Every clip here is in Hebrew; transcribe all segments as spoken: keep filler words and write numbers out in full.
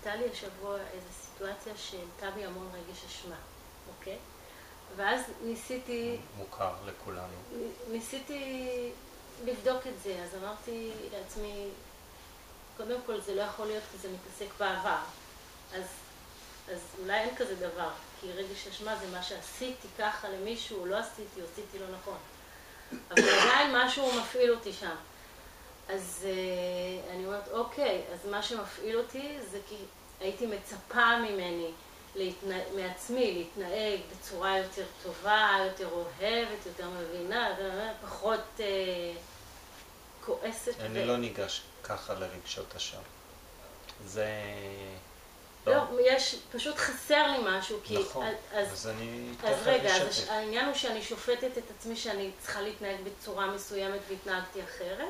הייתה לי השבוע איזו סיטואציה שהעלתה בי המון רגש אשמה, אוקיי? ואז ניסיתי... מוכר לכולנו. ניסיתי לבדוק את זה, אז אמרתי לעצמי, קודם כל זה לא יכול להיות כי זה מתעסק בעבר. אז, אז אולי אין כזה דבר, כי רגש אשמה זה מה שעשיתי ככה למישהו, או לא עשיתי, או עשיתי לא נכון. אבל עדיין משהו מפעיל אותי שם. אז uh, אני אומרת, אוקיי, אז מה שמפעיל אותי זה כי הייתי מצפה ממני, להתנה... מעצמי, להתנהג בצורה יותר טובה, יותר אוהבת, יותר מבינה, פחות uh, כועסת. אני ו... לא ניגש ככה לרגשות אשם. זה... לא, לא, יש, פשוט חסר לי משהו, כי... נכון, אז, אז אני... אז רגע, אז העניין הוא שאני שופטת את עצמי שאני צריכה להתנהג בצורה מסוימת והתנהגתי אחרת.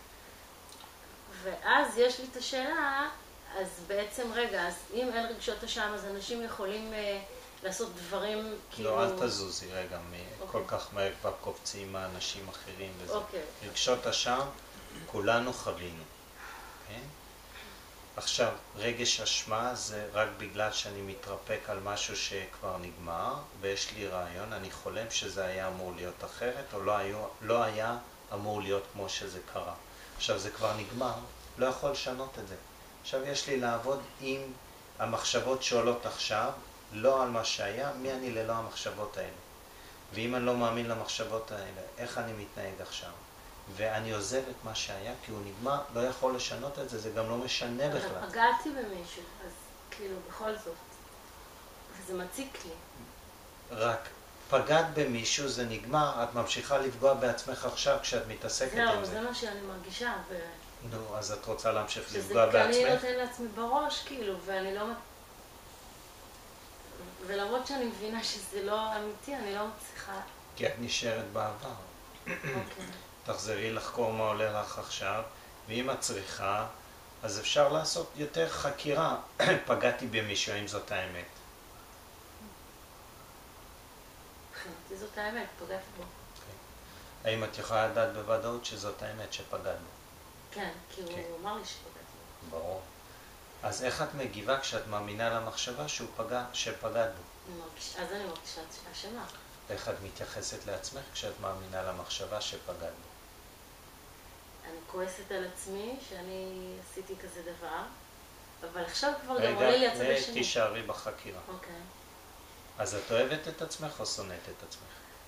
ואז יש לי את השאלה, אז בעצם רגע, אז אם אין רגשות אשם, אז אנשים יכולים אה, לעשות דברים כאילו... לא, אל תזוזי רגע, okay. כל כך מהר כבר קופצים מהאנשים אחרים וזה. Okay. רגשות אשם, כולנו חווינו. Okay? עכשיו, רגש אשמה זה רק בגלל שאני מתרפק על משהו שכבר נגמר, ויש לי רעיון, אני חולם שזה היה אמור להיות אחרת, או לא היה, לא היה אמור להיות כמו שזה קרה. עכשיו זה כבר נגמר, לא יכול לשנות את זה. עכשיו יש לי לעבוד עם המחשבות שעולות עכשיו, לא על מה שהיה, מי אני ללא המחשבות האלה. ואם אני לא מאמין למחשבות האלה, איך אני מתנהג עכשיו? ואני עוזב את מה שהיה, כי הוא נגמר, לא יכול לשנות את זה, זה גם לא משנה בכלל. אבל פגעתי במישהו, אז כאילו בכל זאת, וזה מציק לי. רק פגעת במישהו, זה נגמר, את ממשיכה לפגוע בעצמך עכשיו כשאת מתעסקת עם זה. זהו, זה מה שאני מרגישה. ו... נו, אז את רוצה להמשיך לפגוע בעצמך? שזה כי אני נותן לעצמי בראש, כאילו, ואני לא... ולמרות שאני מבינה שזה לא אמיתי, אני לא מצליחה. כי את נשארת בעבר. אוקיי. תחזרי לחקור מה עולה לך עכשיו, ואם את צריכה, אז אפשר לעשות יותר חקירה. פגעתי במישהו, האם זאת האמת? זאת האמת, פגעתי בו. Okay. האם את יכולה לדעת בוודאות שזאת האמת שפגעת בו? כן, כי הוא okay. אמר לי שפגעתי בו. ברור. אז איך את מגיבה כשאת מאמינה למחשבה שהוא פגע, שפגעת בו? מרגיש, אז אני מרגישה אשמה. איך את מתייחסת לעצמך כשאת מאמינה למחשבה שפגעת בו? אני כועסת על עצמי שאני עשיתי כזה דבר, אבל עכשיו כבר גם עולה לי הצד השני. רגע, תישארי בחקירה. אוקיי. Okay. אז את אוהבת את עצמך או שונאת את עצמך?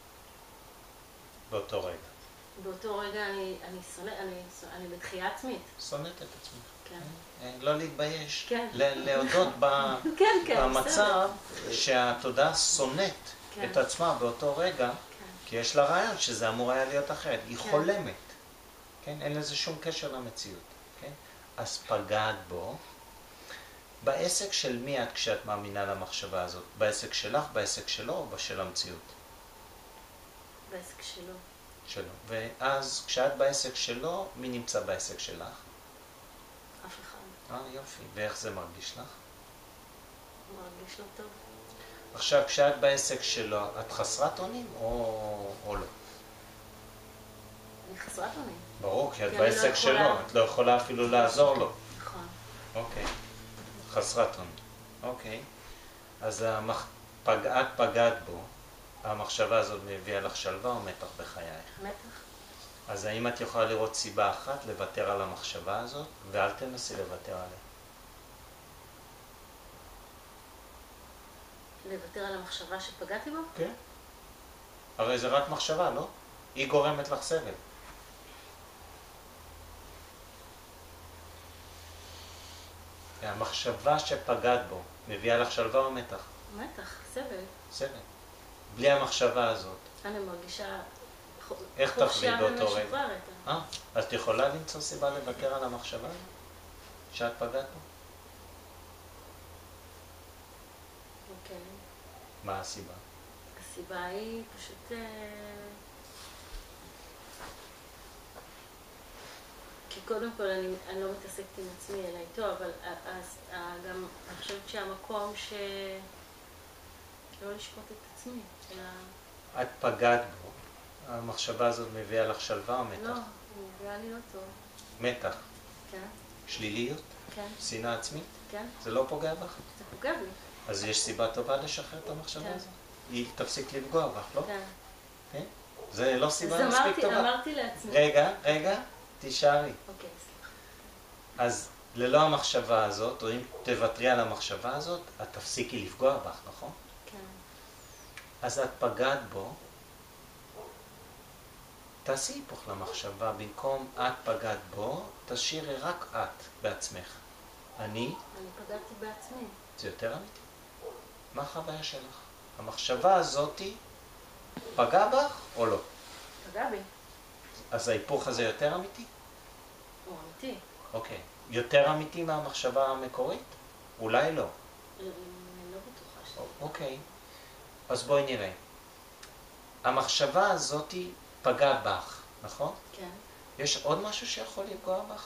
באותו רגע. באותו רגע אני, אני שונאת, אני, אני בתחייה עצמית. שונאת את עצמך. כן. לא להתבייש. כן. להודות ב... כן, כן, במצב שהתודעה שונאת כן. את עצמה באותו רגע, כן. כי יש לה רעיון שזה אמור היה להיות אחרת. היא כן. חולמת. כן? אין לזה שום קשר למציאות. כן? אז פגעת בו. בעסק של מי את כשאת מאמינה למחשבה הזאת? בעסק שלך, בעסק שלו או בשל המציאות? בעסק שלו. שלו. ואז כשאת בעסק שלו, מי נמצא בעסק שלך? אף אחד. אה, יופי. ואיך זה מרגיש לך? מרגיש לא טוב. עכשיו, כשאת בעסק שלו, את חסרת אונים או, או לא? אני חסרת אונים. ברור, כי את כי בעסק לא שלו, יכולה... את לא יכולה אפילו לעזור לו. נכון. אוקיי. חסרת אונים. אוקיי. אז המח... פגעת פגעת בו, המחשבה הזאת מביאה לך שלווה או מתח בחייך? מתח. אז האם את יכולה לראות סיבה אחת לוותר על המחשבה הזאת, ואל תנסי לוותר עליה? לוותר על המחשבה שפגעתי בו? כן. הרי זה רק מחשבה, לא? היא גורמת לך סבל. המחשבה שפגעת בו מביאה לך שלווה או מתח? מתח, סבל. סבל. בלי המחשבה הזאת. אני מרגישה... איך תחווי באותו רגע? אה? אז את יכולה למצוא סיבה לוותר על המחשבה שאת פגעת בו? אוקיי. מה הסיבה? הסיבה היא פשוט... כי קודם כל אני, אני לא מתעסקת עם עצמי אלא איתו, אבל אז, גם אני חושבת שהמקום ש... לא לשפוט את עצמי. אלא... את פגעת בו. המחשבה הזאת מביאה לך שלווה או מתח? לא, היא מביאה לי לא טוב. מתח. כן. שליליות, כן, שנאה עצמית, כן, זה לא פוגע בך? זה פוגע בי. אז יש סיבה טובה לשחרר את המחשבה כן. הזאת. היא תפסיק לפגוע בך, לא? כן. כן? זה לא סיבה אז מספיק אמרתי, טובה. אמרתי לעצמי. רגע, רגע, תישארי. אוקיי, סליחה. אז ללא המחשבה הזאת, או אם תוותרי על המחשבה הזאת, את תפסיקי לפגוע בך, נכון? כן. אז את פגעת בו, תעשי היפוך למחשבה, במקום את פגעת בו, תשאירי רק את בעצמך. אני, אני פגעתי בעצמי. זה יותר אמיתי. מה החוויה שלך? המחשבה הזאת פגע בך או לא? פגע בי. אז ההיפוך הזה יותר אמיתי? הוא אמיתי. אוקיי. יותר אמיתי מהמחשבה המקורית? אולי לא. אני לא בטוחה ש... אוקיי. אז בואי נראה. המחשבה הזאת פגעה בך, נכון? כן. יש עוד משהו שיכול לפגוע בך?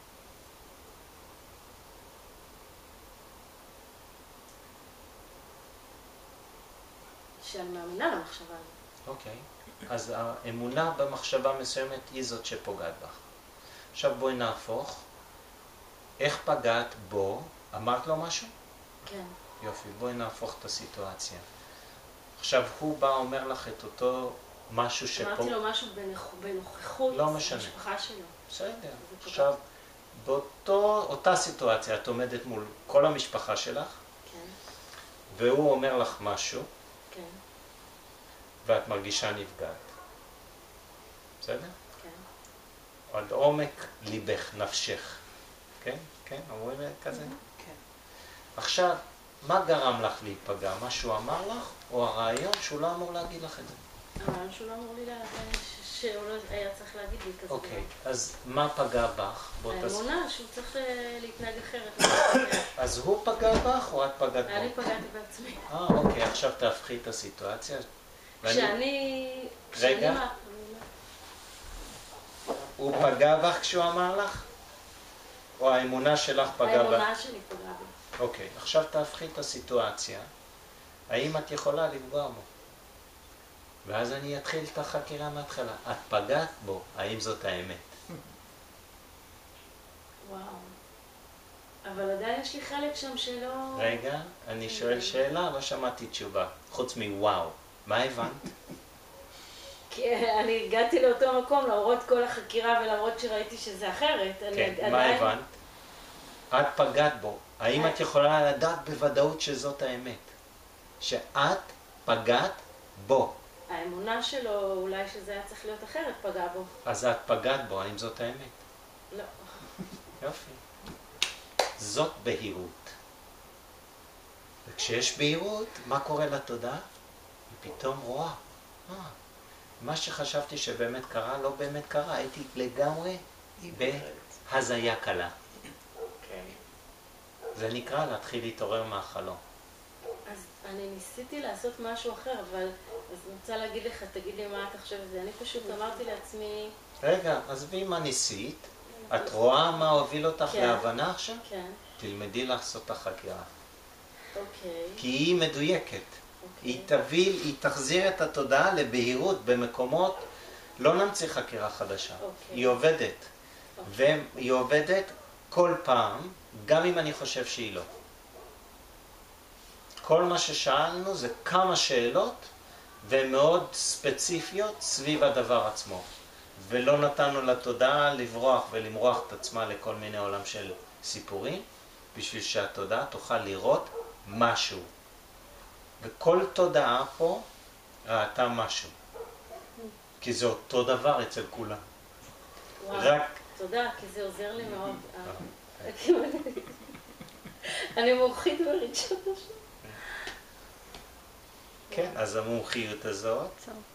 שאני מאמינה למחשבה הזאת. אוקיי. אז האמונה במחשבה מסוימת היא זאת שפוגעת בך. עכשיו בואי נהפוך. איך פגעת בו? אמרת לו משהו? כן. יופי, בואי נהפוך את הסיטואציה. עכשיו הוא בא אומר לך את אותו משהו שפה... אמרתי לו משהו בנוכ... בנוכחות. לא משנה. המשפחה שלו. בסדר. עכשיו, באותו, אותה סיטואציה את עומדת מול כל המשפחה שלך, כן. והוא אומר לך משהו, כן. ואת מרגישה נפגעת. בסדר? כן. עד עומק ליבך, נפשך. כן? כן? אומרים כזה? כן. עכשיו, מה גרם לך להיפגע? מה שהוא אמר לך, או הרעיון שהוא לא אמור להגיד לך את זה? הרעיון שהוא לא אמור לי להגיד, שהוא לא היה צריך להגיד לי כזה. אוקיי, אז מה פגע בך? האמונה שהוא צריך להתנהג אחרת. אז הוא פגע בך או את פגעת בו? אני פגעתי בעצמי. אה, אוקיי, עכשיו תהפכי את הסיטואציה. כשאני... רגע. הוא פגע בך כשהוא אמר לך? או האמונה שלך פגעה בך? האמונה שלי פגעה בי. אוקיי, עכשיו תהפכי את הסיטואציה. האם את יכולה לפגוע בו? ואז אני אתחיל את החקירה מההתחלה. את פגעת בו, האם זאת האמת? וואו. אבל עדיין יש לי חלק שם שלא... רגע, אני שואל שאלה, לא שמעתי תשובה. חוץ מוואו. מה הבנת? כי אני הגעתי לאותו מקום למרות כל החקירה ולמרות שראיתי שזה אחרת. כן, מה הבנת? את פגעת בו. האם את יכולה לדעת בוודאות שזאת האמת? שאת פגעת בו. האמונה שלו, אולי שזה היה צריך להיות אחרת, פגע בו. אז את פגעת בו, האם זאת האמת? לא. יופי. זאת בהירות. וכשיש בהירות, מה קורה לתודעה? היא פתאום רואה. אה, מה שחשבתי שבאמת קרה, לא באמת קרה. הייתי לגמרי בהזיה קלה. זה נקרא להתחיל להתעורר מהחלום. אז אני ניסיתי לעשות משהו אחר, אבל אז אני רוצה להגיד לך, תגיד לי מה אתה חושב על זה. אני פשוט אמרתי לעצמי... רגע, עזבי מה ניסית. את רואה מה הוביל אותך כן. להבנה עכשיו? כן. תלמדי לעשות את החקירה. אוקיי. כי היא מדויקת. אוקיי. היא תביל, היא תחזיר את התודעה לבהירות במקומות, לא נמציא חקירה חדשה. אוקיי. היא עובדת. אוקיי. והיא עובדת כל פעם, גם אם אני חושב שהיא לא. כל מה ששאלנו זה כמה שאלות, והן מאוד ספציפיות סביב הדבר עצמו. ולא נתנו לתודעה לברוח ולמרוח את עצמה לכל מיני עולם של סיפורים, בשביל שהתודעה תוכל לראות משהו. וכל תודעה פה ראתה משהו. כי זה אותו דבר אצל כולם. וואו, רק... תודה, כי זה עוזר לי מאוד. אני מומחית ברגשות. כן, אז המומחיות הזאת